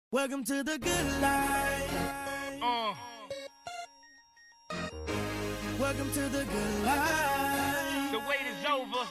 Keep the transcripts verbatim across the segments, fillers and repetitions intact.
Welcome to the good life. Uh. Welcome to the good life. The wait is over.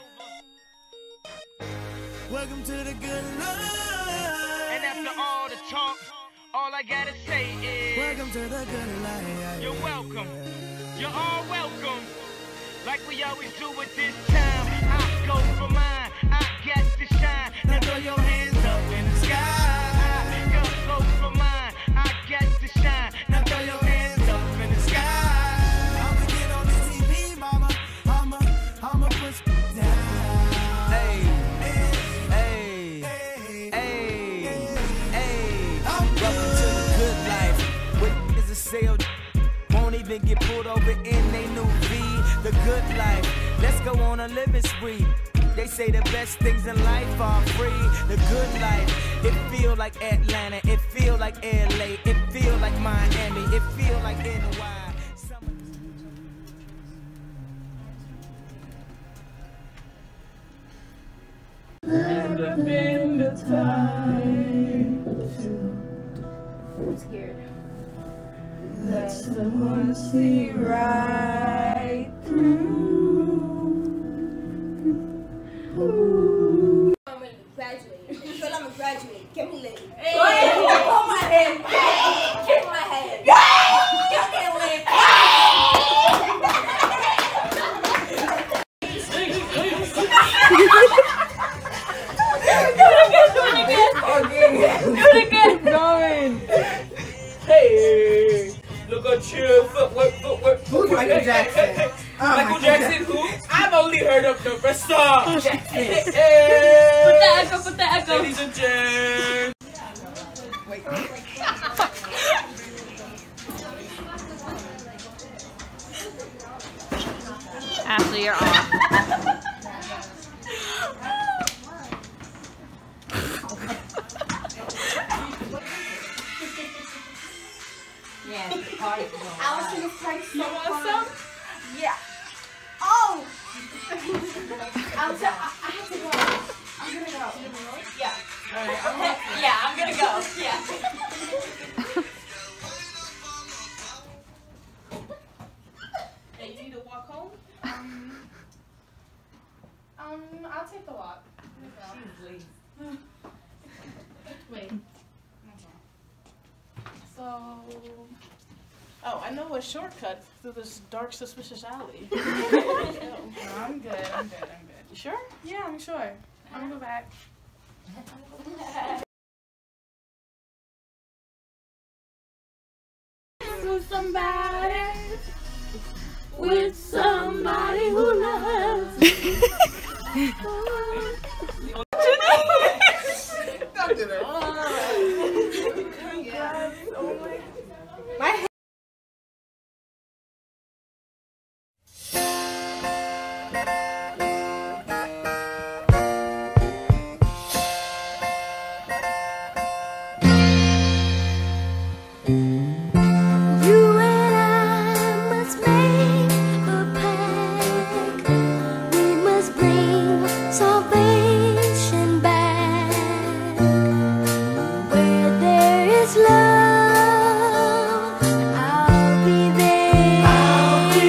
Welcome to the good life. And after all the talk, all I gotta say is welcome to the good life. You're welcome. You're all welcome. Like we always do at this time. I go for mine. I got to shine. Now throw your hands up in the sky. I go for mine. I got to shine. Now throw your hands up in the sky. I'ma get on the T V, mama. I'ma, I'ma push down. Hey, hey, hey, hey, hey. Welcome to the good life. What is a sale? Won't even get pulled over in they new V. The good life. Let's go on a living spree. They say the best things in life are free. The good life. It feel like Atlanta. It feel like L A. It feel like Miami. It feel like N Y. Never been the time to. I'm scared. That's the one see right through. Ooh. I'm ready to graduate. I feel I'm gonna graduate. Get me lit. Hey. Go ahead, hold my hand. Kick my hand. Get me lit. Do it again. Going. Hey, look at you. Footwork, footwork, footwork. Michael Jackson. Hey, hey, hey. Oh, Michael, Michael Jackson, Jackson. who? I've only heard of the rest song. Jackson. Hey, Put hey. the echo, put the echo. Ladies and gents. Wait. Ashley, you're on. Yeah, the party's going on. I was gonna play some. You want some? Yeah. Oh! I'm so, I, I have to go. I'm gonna go. Yeah. Alright, I'm gonna Yeah, I'm gonna go. Yeah. Hey, you need to walk home? Um, um, I'll take the walk. She's Wait. So, oh, I know a shortcut through this dark, suspicious alley. No, I'm good. I'm good. I'm good. You sure? Yeah, I'm sure. I'm gonna go back. With somebody, with somebody who loves you. Don't do that. My head. You and I must make a pact. We must bring salvation back. Where there is love, I'll be there. I'll be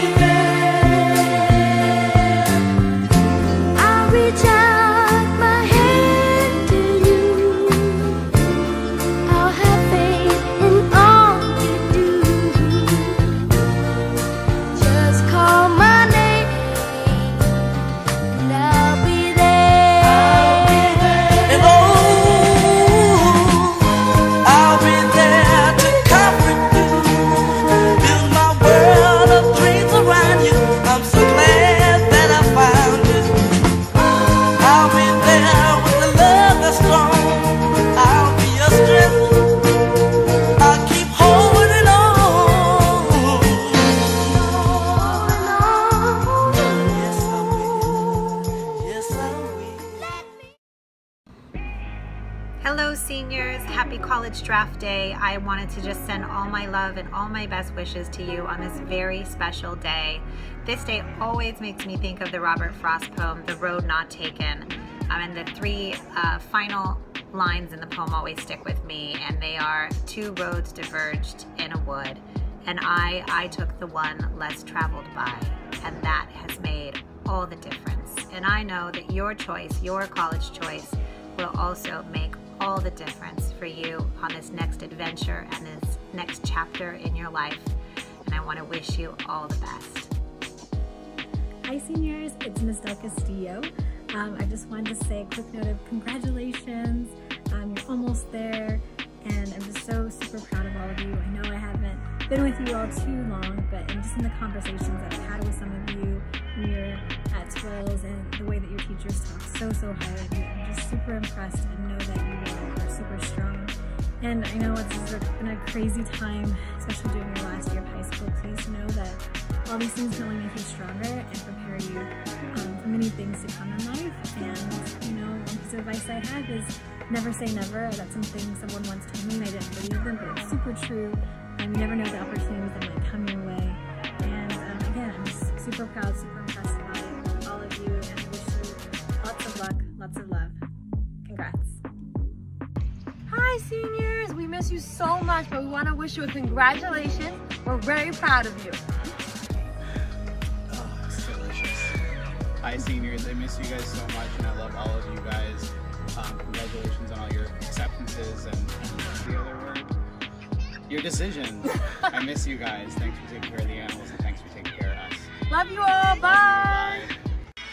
there. I'll reach out my hand to you. I'll have faith in all you do. Just call my name, and I'll be there. I'll be there. And oh, I'll be there to comfort you, build my world of dreams around you. I'm so glad that I found you. I'll be there with the love that's strong. I'll be your strength. I'll keep holding on. Yes, I will. Yes, I will. Hello, seniors. Happy College Draft Day. I wanted to just send all my love and all my best wishes to you on this very special day. This day always makes me think of the Robert Frost poem, The Road Not Taken, um, and the three uh, final lines in the poem always stick with me, and they are, two roads diverged in a wood, and I, I took the one less traveled by, and that has made all the difference. And I know that your choice, your college choice, will also make all the difference for you on this next adventure and this next chapter in your life. And I want to wish you all the best. Hi seniors, it's Miz Del Castillo. Um, I just wanted to say a quick note of congratulations. Um, you're almost there, and I'm just so super proud of all of you. I know I haven't been with you all too long, but in just in the conversations that I've had with some of you when you're at Twills and the way that your teachers talk so, so highly of you, I'm just super impressed and know that you all are super strong. And I know this has been a crazy time, especially during your last year of high school. Please know that all these things can only make you stronger and prepare you um, for many things to come in life. And, you know, one piece of advice I have is never say never. That's something someone once told me and I didn't believe them, but it's super true. Um, you never know the opportunities that might come your way. And um, again, I'm just super proud, super impressed by all of you, and I wish you lots of luck, lots of love. Congrats. Hi seniors, we miss you so much, but we want to wish you a congratulations. We're very proud of you. Oh, it's delicious. Hi seniors, I miss you guys so much, and I love all of you guys. Um, congratulations on all your acceptances and, and what's the other word? Your decisions. I miss you guys. Thanks for taking care of the animals, and thanks for taking care of us. Love you all. Bye. Bye.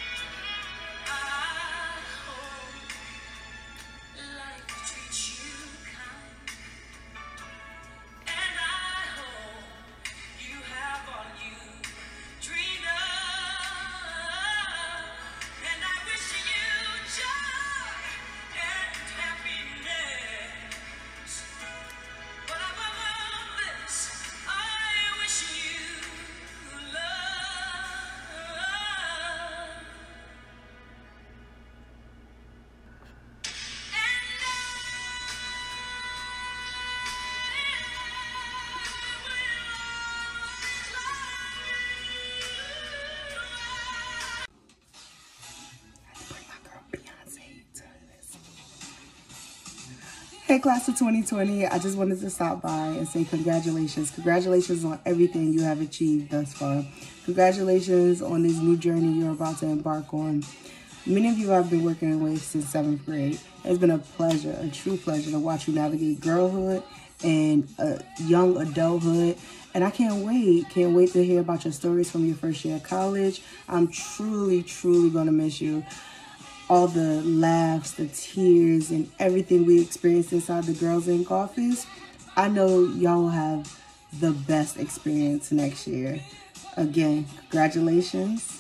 Hey class of twenty twenty, I just wanted to stop by and say congratulations. Congratulations on everything you have achieved thus far. Congratulations on this new journey you're about to embark on. Many of you I've been working with since seventh grade. It's been a pleasure, a true pleasure to watch you navigate girlhood and uh, young adulthood. And I can't wait, can't wait to hear about your stories from your first year of college. I'm truly, truly gonna miss you. All the laughs, the tears, and everything we experienced inside the Girls Incorporated office. I know y'all will have the best experience next year. Again, congratulations.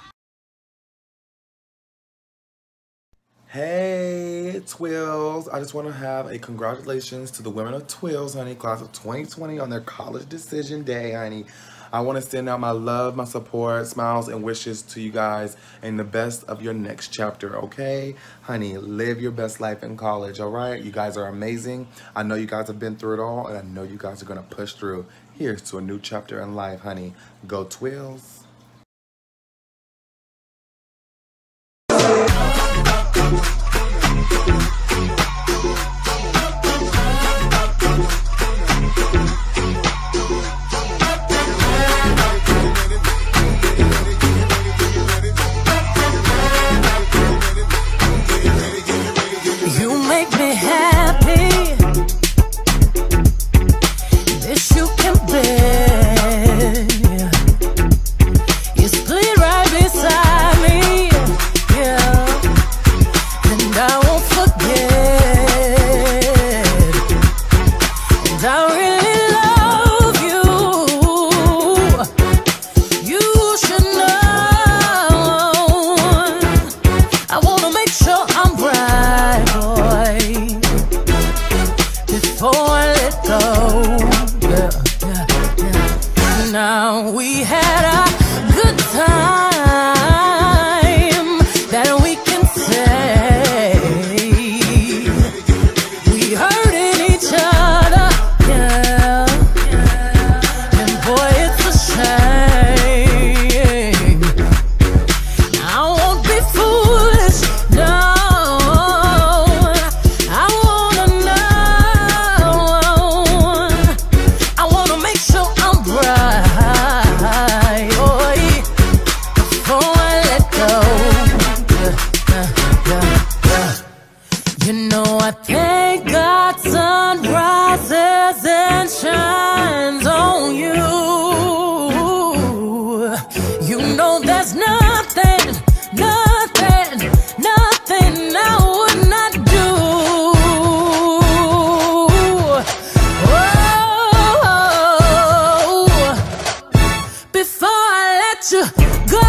Hey, Twills. I just want to have a congratulations to the women of Twills, honey, class of twenty twenty on their college decision day, honey. I want to send out my love, my support, smiles, and wishes to you guys and the best of your next chapter, okay? Honey, live your best life in college, all right? You guys are amazing. I know you guys have been through it all, and I know you guys are going to push through. Here's to a new chapter in life, honey. Go Twills. You know I thank God sun rises and shines on you. You know there's nothing, nothing, nothing I would not do. Oh, before I let you go.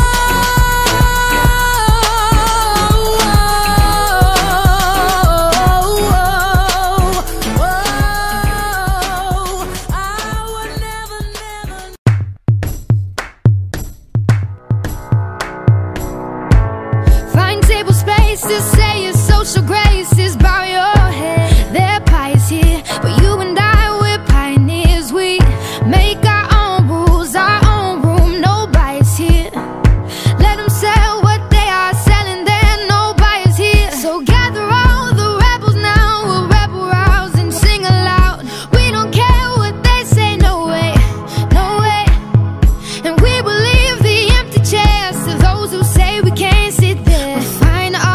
To say your social graces bow your head. Their pie is here, but you and I, we're pioneers. We make our own rules, our own room, no bias here. Let them sell what they are selling there, no bias here. So gather all the rebels now, we'll rebel rouse and sing aloud. We don't care what they say, no way, no way. And we will leave the empty chairs to those who say we can't sit there. We'll find all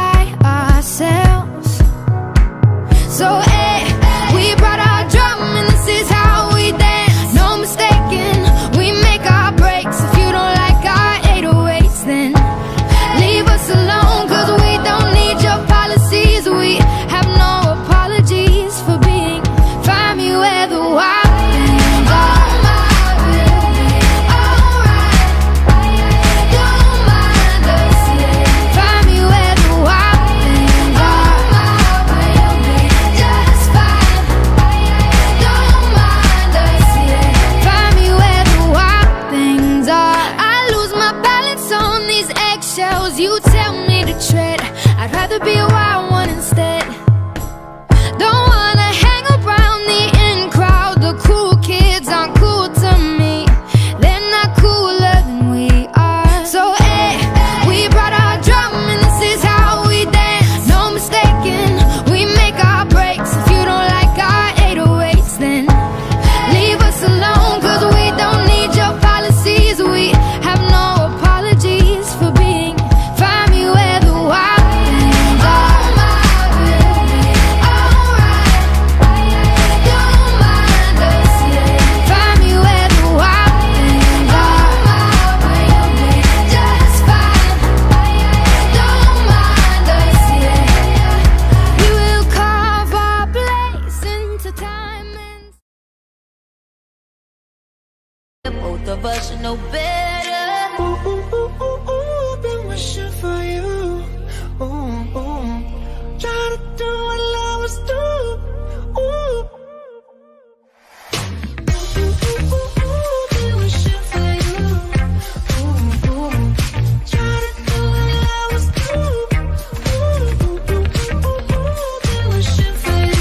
so, hey, we brought our drum and this is how we dance. No mistaking, we make our breaks. If you don't like our eight oh eights, then leave us alone, cause we don't need your policies. We have no apologies for being. Find me where the wild things are. You tell me to tread, I'd rather be a wild one instead. Don't wanna hang around the in crowd. The cool kids aren't cool to me. They're not cooler than we are. So hey, we brought our drum and this is how we dance. No mistaking, we make our breaks. If you don't like our eight oh eights, then leave us alone, cause we don't need your policies. We have no apologies for being. Both of us should know better. Ooh, ooh, ooh, ooh, ooh, been wishing for you. Ooh, ooh. Try to do what lovers do. Ooh. Ooh, ooh, ooh, ooh, been wishing for you. Ooh, ooh. Try to do what lovers do. Ooh, ooh, ooh, ooh, ooh, been wishing for you.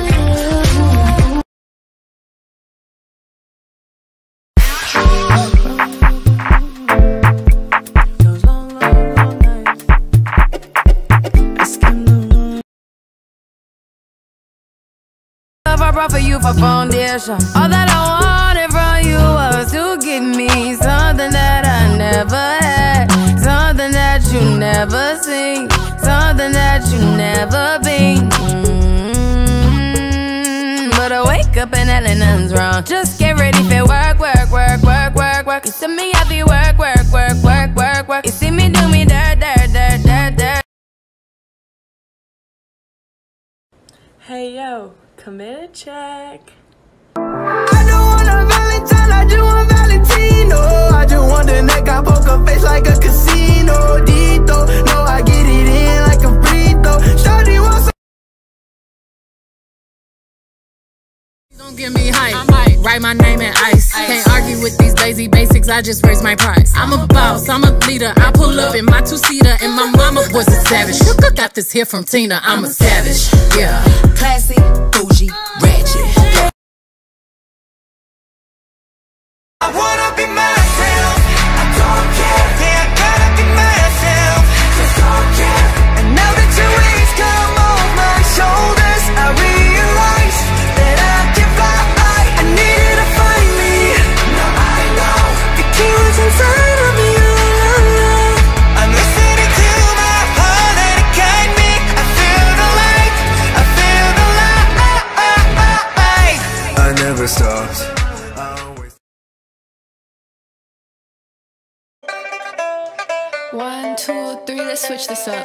I brought for you for foundation. All that I wanted from you was to give me something that I never had, something that you never seen, something that you never been. Mm-hmm. But I wake up and hell nothing's wrong. Just get ready for work, work, work, work, work, work. You see me happy work, work, work, work, work, work. You see me do me dirt, dirt, dirt, dirt, dirt. Hey yo, commit a check. I don't want a Valentine, I just want Valentino. I just want the neck, I poker face like a casino. Dito, no, I get it in like a free throw. Shawty wants some. Don't give me hype, I might write my name in ice. ice. Can't argue with these lazy basics, I just raise my price. I'm a boss, I'm a leader, I pull up in my two-seater, and my mama was a savage. Look, got this here from Tina, I'm a savage, yeah. Classy, bougie, ratchet. I wanna be myself, I don't care. Yeah, I gotta be myself, just don't care. And now that your wings come off my shoulders, I realize that I can fly. I needed to find me, now I know the key was inside of me. I'm listening to my heart, let it guide me. I feel the light. switch this up.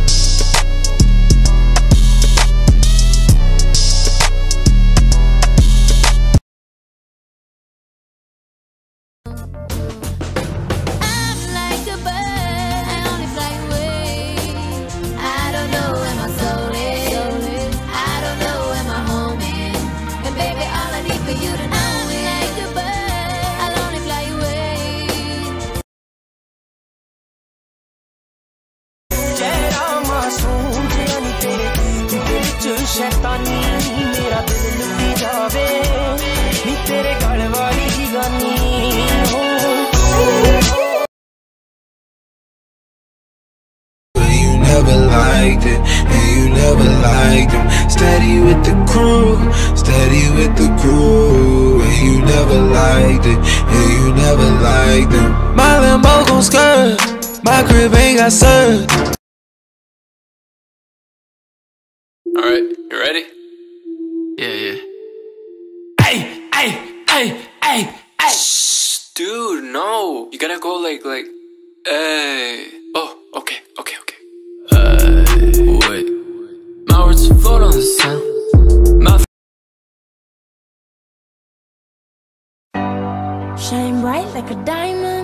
शैतानी मेरा दिल लुटी जावे नी तेरे गल वाली गानी You never liked it, and you never liked him. Steady with the crew, steady with the crew. And you never liked it, and you never liked him. My Lambo gon' skirt, my crib ain't got served. Alright, you ready? Yeah, yeah. Hey, hey, hey, hey, hey! Shh, dude, no. You gotta go like, like, hey. Oh, okay, okay, okay. Uh, wait. My words float on the sun. My shine bright like a diamond.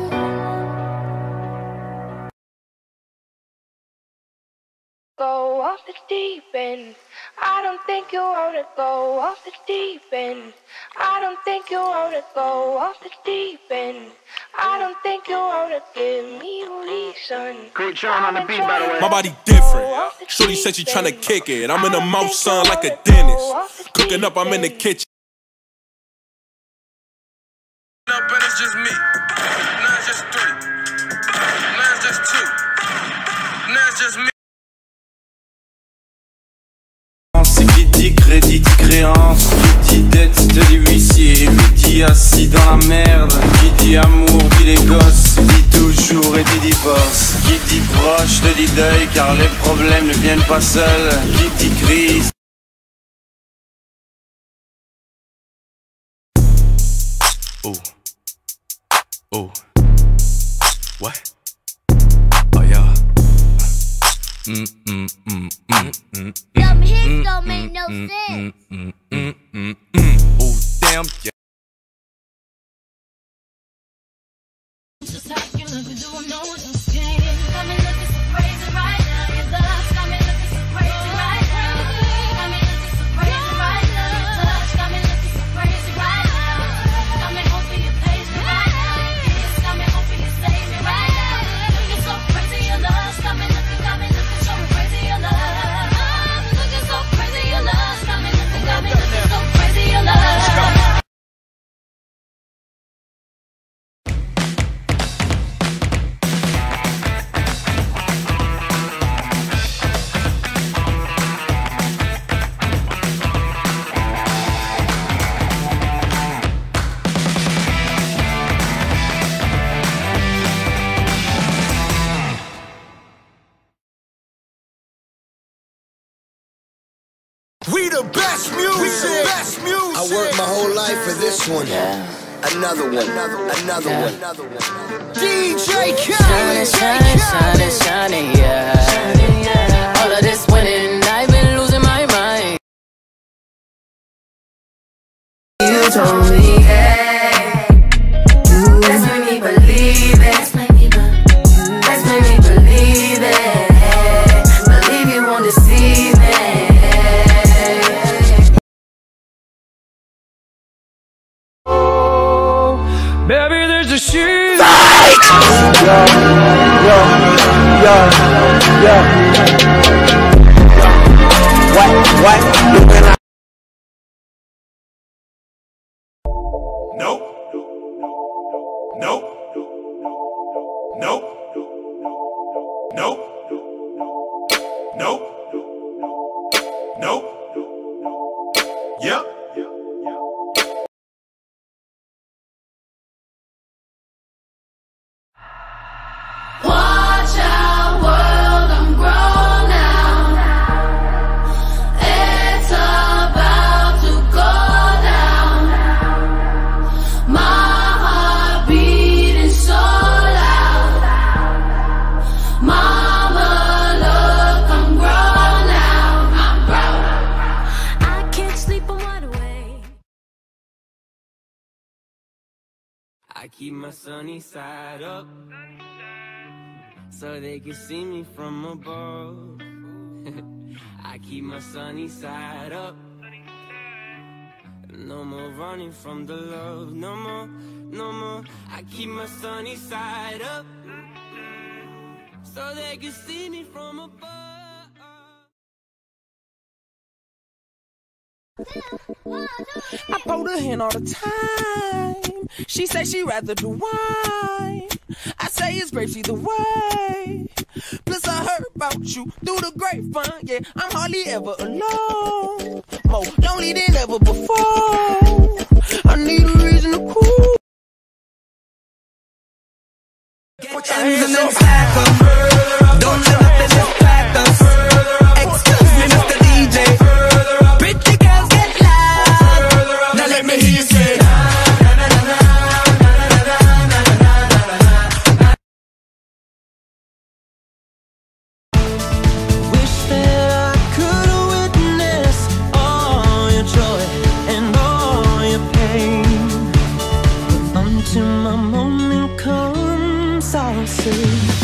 Go off the deep end. I don't think you wanna go off the deep end. I don't think you wanna go off the deep end. I don't think you wanna give me a reason. Great Sean on the beat, by the way. My body different. Shorty said she tryna kick it. I'm in the mouth, son, like a dentist. Cooking up, I'm in the kitchen. Up and it's just me. Now it's just three. Now it's just two. Now it's just me. C'est qui dit crédit, créance, qui dit dette, dit huissier, lui dit assis dans la merde, qui dit amour, dit les gosses, dit toujours et dit divorce, qui dit proche, te dit deuil, car les problèmes ne viennent pas seuls, qui dit crise. Oh, oh, what? Oh yeah. Mm, mm, mm, mm, mm, Some hits don't make no sense. mm, mm, mm, mm. Oh damn, yeah. Just how you look, do I know what you're saying? Got me looking so crazy right now. Your love got me looking so crazy right now. Got me looking so crazy right now. Your touch got me looking so crazy right now. Got me hoping you praise me right now. Yes, got me hoping you save me right now. Looking so crazy, your love got me looking, got me looking so crazy, your love. Looking so crazy, your love got me looking, got me looking so crazy, your love. We the best music. We the best music. I worked my whole life for this one. Yeah. Another one. Another, another yeah. one. Another one. D J Khaled. Shining, shining, shining, shining, yeah. Shining, yeah. All of this winning, I've been losing my mind. You told me, hey, you let's make me believe it. Let's make me believe. Let's make me believe it. Believe you won't deceive me. Baby, there's a shoe. Yo, yo, yo, yo. What, what? Nope. Nope. Nope. Nope. Nope. Nope. Yep. Watch out, world, I'm grown now. It's about to go down. My heart beating so loud. Mama I keep my sunny side up so they can see me from above. I keep my sunny side up. No more running from the love, no more, no more. I keep my sunny side up so they can see me from above. I hold her hand all the time. She say she rather do wine. I say it's grapes either way. Plus I heard about you through the grapevine. Yeah, I'm hardly ever alone. More lonely than ever before. I need a reason to cool. Put your hands in the stack up. Don't let nothing distract us. Excuse me, Mister D J. Pretty girls get loud. Now let me hear you say. Wish that I could witness all your joy and all your pain. But until my moment comes, I'll say.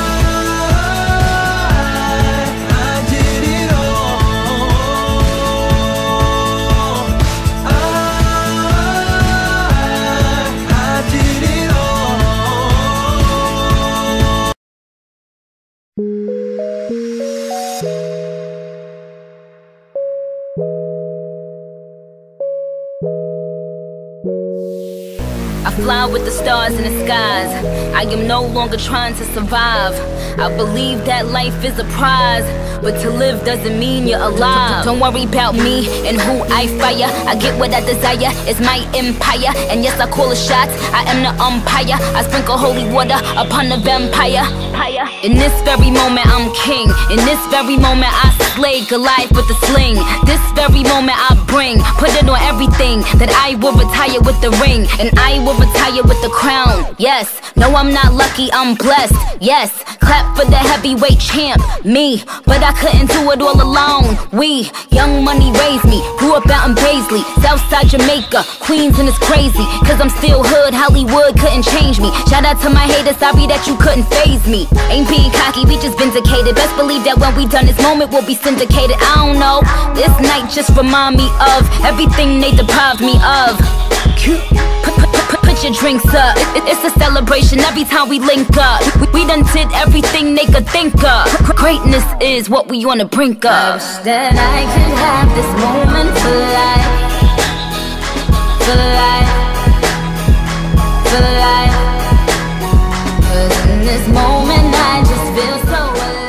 I fly with the stars in the skies. I am no longer trying to survive. I believe that life is a prize, but to live doesn't mean you're alive. Don't worry about me and who I fire. I get what I desire, it's my empire. And yes, I call the shots, I am the umpire. I sprinkle holy water upon the vampire. In this very moment I'm king. In this very moment I slay Goliath with the sling. This very moment I bring, put it on everything, that I will retire with the ring. And I will retire with the crown. Yes, no I'm not lucky, I'm blessed. Yes, clap for the heavyweight champ, me. But I couldn't do it all alone. We, young money raised me. Grew up out in Paisley, Southside Jamaica, Queens, and it's crazy, cause I'm still hood, Hollywood couldn't change me. Shout out to my haters, sorry that you couldn't faze me. Ain't being cocky, we just vindicated. Best believe that when we done this moment we'll be syndicated. I don't know, this night just remind me of everything they deprived me of. Put, put, put, put your drinks up, it, it's a celebration every time we link up. We, we done did everything they could think of. Greatness is what we on the brink of. I wish that I could have this moment for life, for life, for life. Cause in this moment I just feel so alive.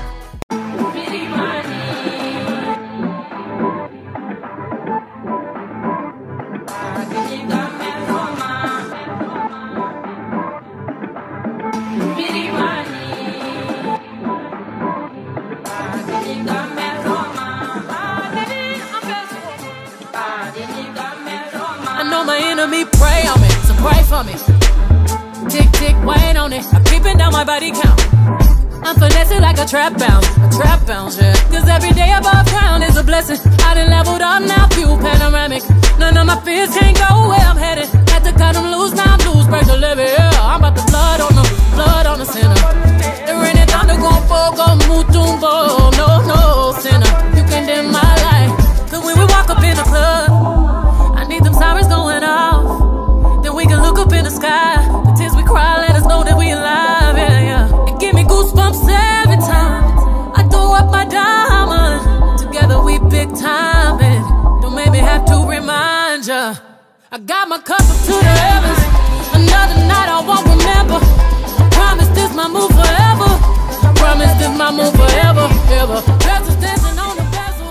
I know my enemy pray on me, so pray for me. Tick, tick, wait on it. I'm keeping down my body count. I'm finessing like a trap bounce, a trap bounce, yeah. Cause every day above ground is a blessing. I done leveled up now, view panoramic. None of my fears can't go where I'm headed. Had to cut them loose, now I'm loose, break the levee, yeah. I'm about to blood on the, blood on the sinner. The rain and thunder gon' fall, gon' move, tumbo. No, no, sinner, you can dim my light. Cause when we walk up in the club, I need them sirens going off. Then we can look up in the sky. The tears we cry let us know that we alive, yeah, yeah. It give me goosebumps every time I throw up my diamond. Together we big time, and don't make me have to remind ya. I got my cup up to the heavens. Another night I won't remember. I promise this my move forever. I promise this my move forever, ever. Dresses dancing on the bezel.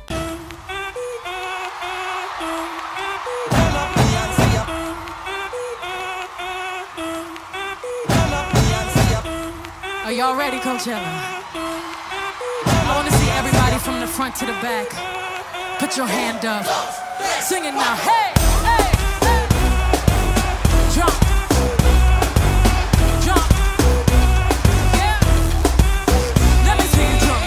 Are y'all ready, Coachella? I wanna see everybody from the front to the back. Put your hand up. Sing it now. Hey, hey, hey. Jump. Jump. Yeah. Let me see you jump.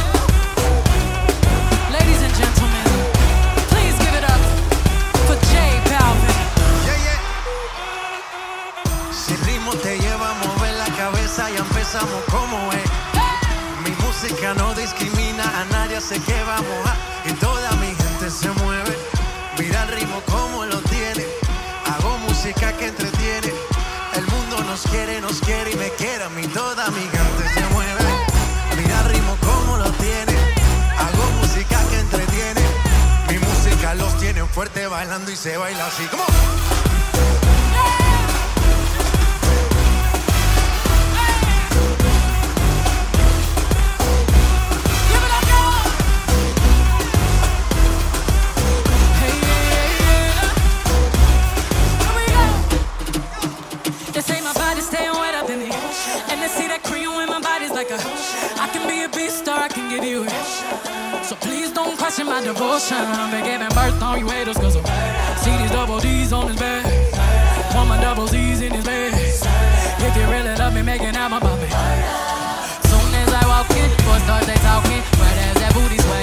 Ladies and gentlemen, please give it up for J Balvin. Yeah, yeah. a mojar y toda mi gente se mueve. Mira el ritmo como lo tiene. Hago música que entretiene. El mundo nos quiere, nos quiere y me quiere a mí. Toda mi gente se mueve. Mira el ritmo como lo tiene. Hago música que entretiene. Mi música los tiene fuerte bailando y se baila así. ¿Cómo? I can be a beast or I can give you it. So please don't question my devotion. Been giving birth on you haters, cause I see these double D's on his bed. Want my double Z's in his bed. If you really love me, making out my puppet. Soon as I walk in, boys start they talking. Right as that booty sway.